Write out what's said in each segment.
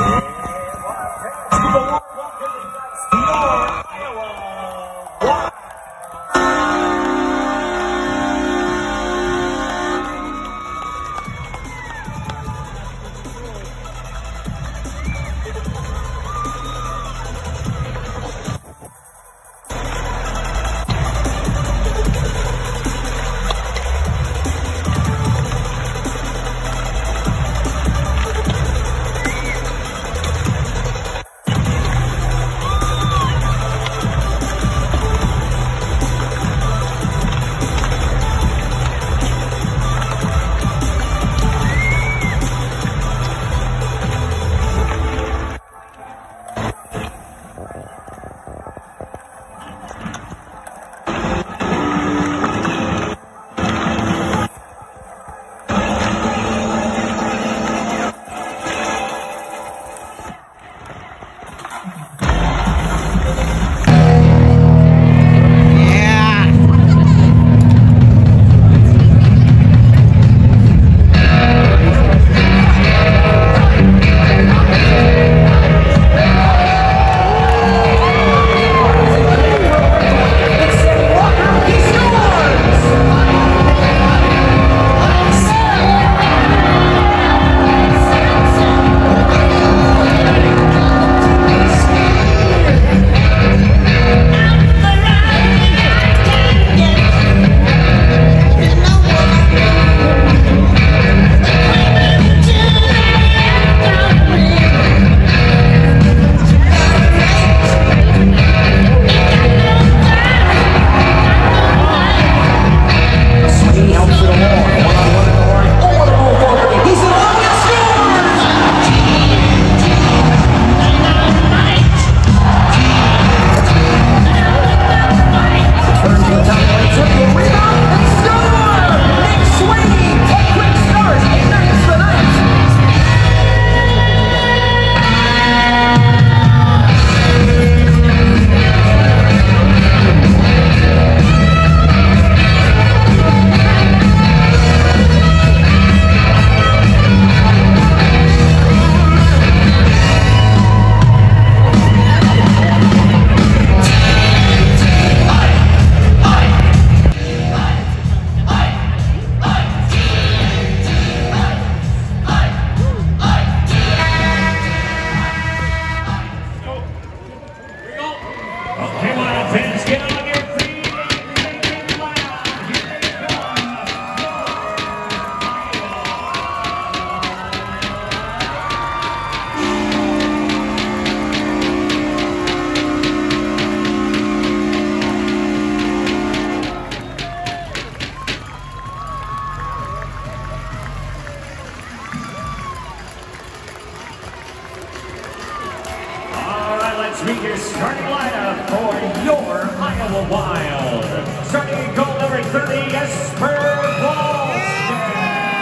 Let's meet your starting lineup for your Iowa Wild. Starting in goal number 30, Jesper Wallstedt.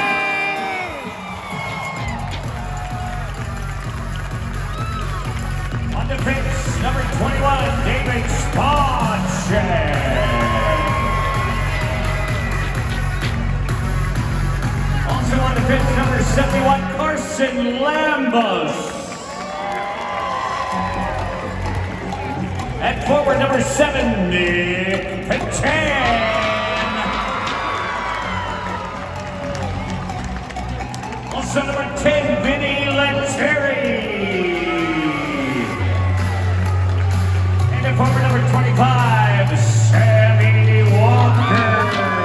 On defense, number 21, David Spotcheck. Also on defense, number 71, Carson Lambos. At forward, number 7, Nick Patan. Also number 10, Vinni Lettieri. And at forward, number 25, Sammy Walker.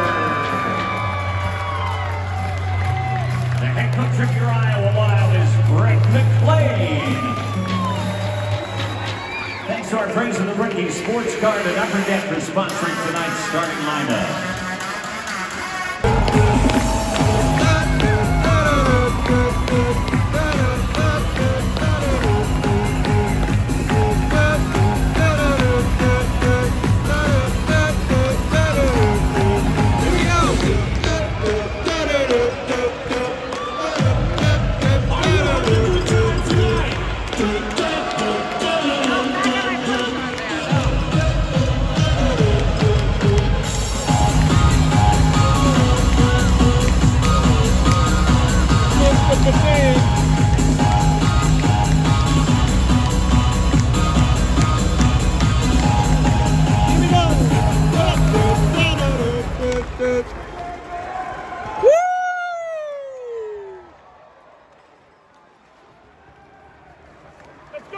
The head coach of your Iowa Wild is Brett McLean. Thanks to our friends of the Rookie Sports Card and Upper Deck for sponsoring tonight's starting lineup.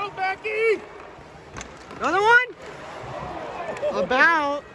Go, Becky! Another one? About.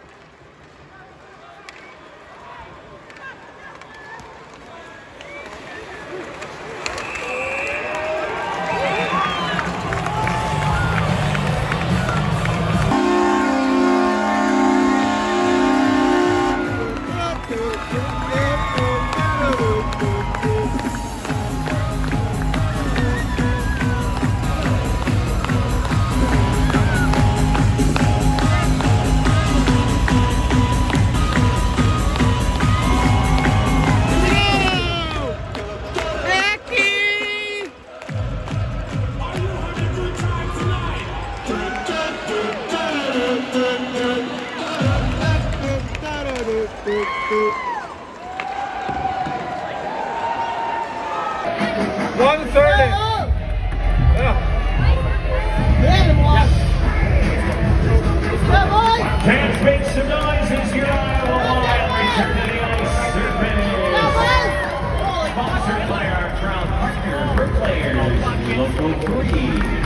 Fans, make some noise as your Iowa Wild return to the ice surface. Sponsored by our proud partner for players, Local 3.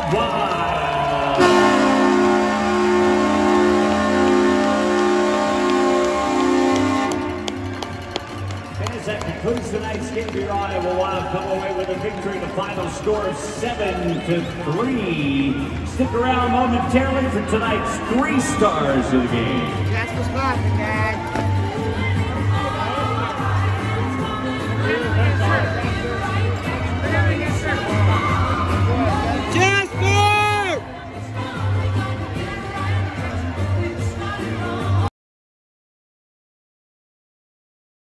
Wild. As that concludes tonight's game, your Iowa Wild come away with a victory. The final score of 7-3. Stick around momentarily for tonight's 3 stars of the game. That's what's happening, Dad.